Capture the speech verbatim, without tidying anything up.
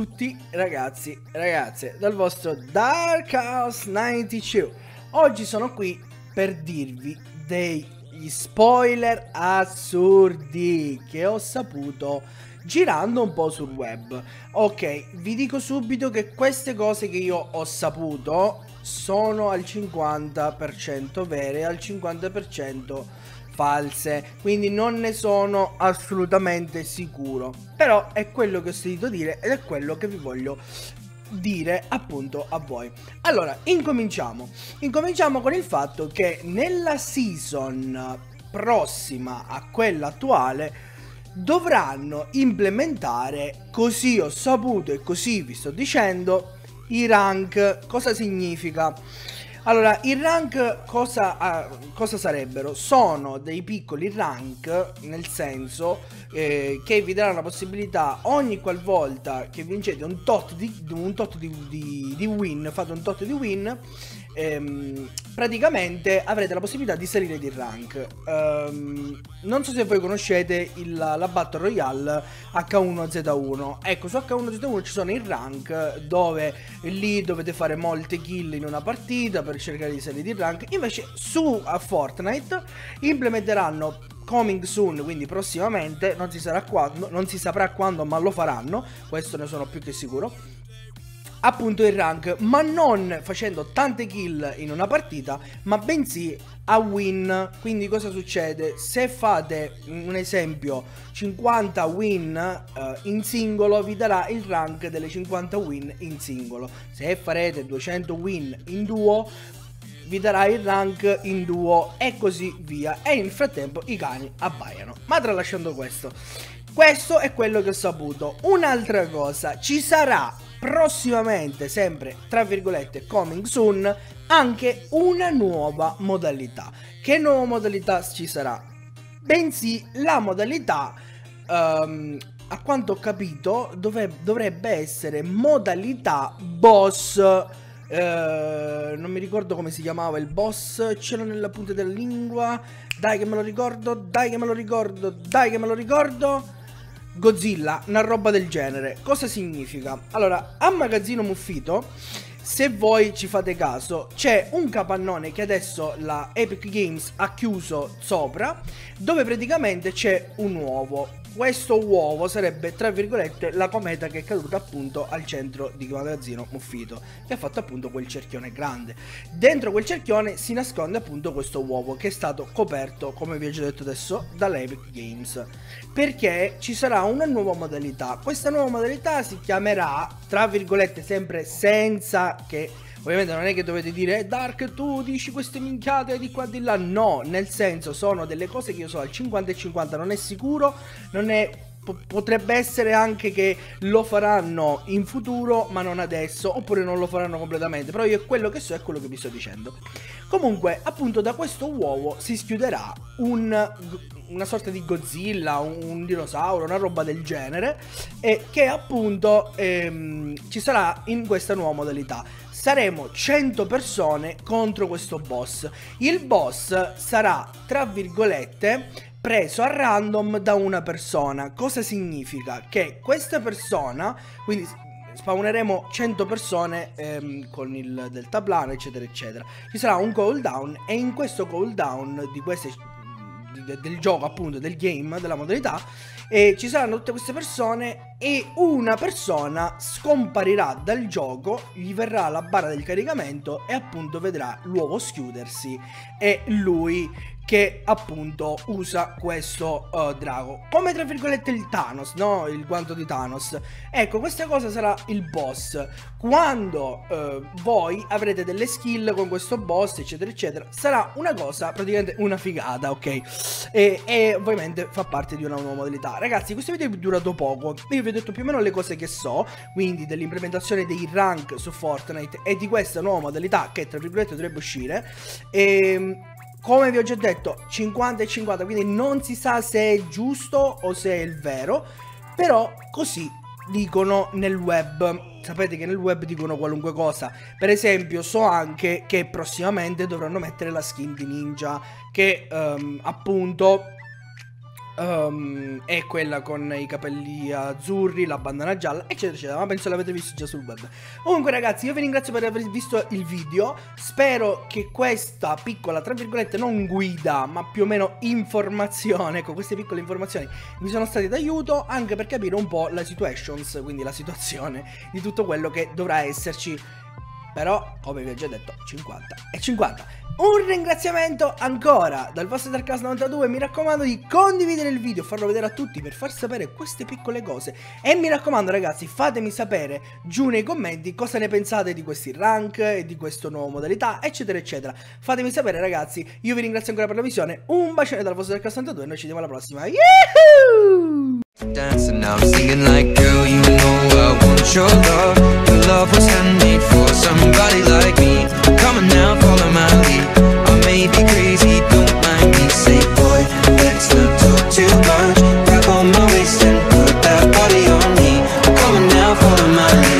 tutti ragazzi e ragazze dal vostro Dark House novantadue. Oggi sono qui per dirvi degli spoiler assurdi che ho saputo girando un po' sul web. Ok, vi dico subito che queste cose che io ho saputo sono al cinquanta per cento vere e al cinquanta per cento false, quindi non ne sono assolutamente sicuro, però è quello che ho sentito dire ed è quello che vi voglio dire appunto a voi. Allora, incominciamo incominciamo con il fatto che nella season prossima a quella attuale dovranno implementare, così ho saputo e così vi sto dicendo, i rank. Cosa significa? Allora, i rank cosa, uh, cosa sarebbero? Sono dei piccoli rank, nel senso eh, che vi daranno la possibilità ogni qualvolta che vincete un tot di, un tot di, di, di win, fate un tot di win, ehm, praticamente avrete la possibilità di salire di rank. Um, non so se voi conoscete il, la Battle Royale H uno Z uno. Ecco, su H uno Z uno ci sono i rank dove lì dovete fare molte kill in una partita per cercare di salire di rank. Invece su a Fortnite implementeranno coming soon, quindi prossimamente, non si sarà quando, non si saprà quando, ma lo faranno, questo ne sono più che sicuro, appunto il rank, ma non facendo tante kill in una partita, ma bensì a win. Quindi cosa succede? Se fate un esempio cinquanta win uh, in singolo, vi darà il rank delle cinquanta win in singolo. Se farete duecento win in duo, vi darà il rank in duo e così via. E nel frattempo i cani abbaiano. Ma tralasciando questo, questo è quello che ho saputo. Un'altra cosa, ci sarà prossimamente, sempre tra virgolette coming soon, anche una nuova modalità. Che nuova modalità ci sarà? Bensì la modalità, um, a quanto ho capito, dovrebbe, dovrebbe essere modalità boss. Uh, non mi ricordo come si chiamava il boss, ce l'ho nella punta della lingua. Dai che me lo ricordo, dai che me lo ricordo, dai che me lo ricordo. Godzilla, una roba del genere. Cosa significa? Allora, a Magazzino Muffito, se voi ci fate caso, c'è un capannone che adesso la Epic Games ha chiuso sopra, dove praticamente c'è un uovo. Questo uovo sarebbe, tra virgolette, la cometa che è caduta appunto al centro di Magazzino Muffito, che ha fatto appunto quel cerchione grande. Dentro quel cerchione si nasconde appunto questo uovo che è stato coperto, come vi ho già detto adesso, dall'Epic Games, perché ci sarà una nuova modalità. Questa nuova modalità si chiamerà, tra virgolette, sempre senza che... Ovviamente non è che dovete dire eh, Dark, tu dici queste minchiate di qua e di là. No, nel senso, sono delle cose che io so al cinquanta e cinquanta, non è sicuro, non è... potrebbe essere anche che lo faranno in futuro ma non adesso, oppure non lo faranno completamente, però io quello che so è quello che vi sto dicendo. Comunque appunto da questo uovo si schiuderà un, una sorta di Godzilla, un, un dinosauro, una roba del genere, e che appunto ehm, ci sarà in questa nuova modalità. Saremo cento persone contro questo boss. Il boss sarà, tra virgolette, preso a random da una persona. Cosa significa? Che questa persona, quindi spawneremo cento persone ehm, con il deltaplano eccetera eccetera, ci sarà un cooldown e in questo cooldown di queste, di, del gioco appunto, del game, della modalità, e ci saranno tutte queste persone e una persona scomparirà dal gioco, gli verrà la barra del caricamento e appunto vedrà l'uovo schiudersi e lui che appunto usa questo uh, drago, come tra virgolette il Thanos, no? Il guanto di Thanos. Ecco, questa cosa sarà il boss. Quando uh, voi avrete delle skill con questo boss eccetera eccetera, sarà una cosa praticamente una figata, ok? E, e ovviamente fa parte di una nuova modalità. Ragazzi, questo video è durato poco, io vi ho detto più o meno le cose che so, quindi dell'implementazione dei rank su Fortnite e di questa nuova modalità che tra virgolette dovrebbe uscire. E come vi ho già detto, cinquanta e cinquanta, quindi non si sa se è giusto o se è il vero, però così dicono nel web. Sapete che nel web dicono qualunque cosa. Per esempio so anche che prossimamente dovranno mettere la skin di Ninja, che um, appunto Um, è quella con i capelli azzurri, la bandana gialla, eccetera eccetera, ma penso l'avete visto già sul web. Comunque ragazzi, io vi ringrazio per aver visto il video. Spero che questa piccola, tra virgolette, non guida, ma più o meno informazione, ecco, queste piccole informazioni vi sono state d'aiuto anche per capire un po' la situations, quindi la situazione di tutto quello che dovrà esserci. Però, come vi ho già detto, cinquanta e cinquanta. Un ringraziamento ancora dal vostro Darkhouse novantadue. Mi raccomando di condividere il video, farlo vedere a tutti per far sapere queste piccole cose. E mi raccomando ragazzi, fatemi sapere giù nei commenti cosa ne pensate di questi rank e di questa nuova modalità, eccetera eccetera. Fatemi sapere ragazzi. Io vi ringrazio ancora per la visione. Un bacione dal vostro Darkhouse novantadue e noi ci vediamo alla prossima. Yahoo! Dancing, I'm singing like, girl, you know I want your love. Your love was handmade for somebody like me. Come on now, follow my lead. I may be crazy, don't mind me. Say, boy, let's not talk too much. Grab on my waist and put that body on me. Come on now, follow my lead.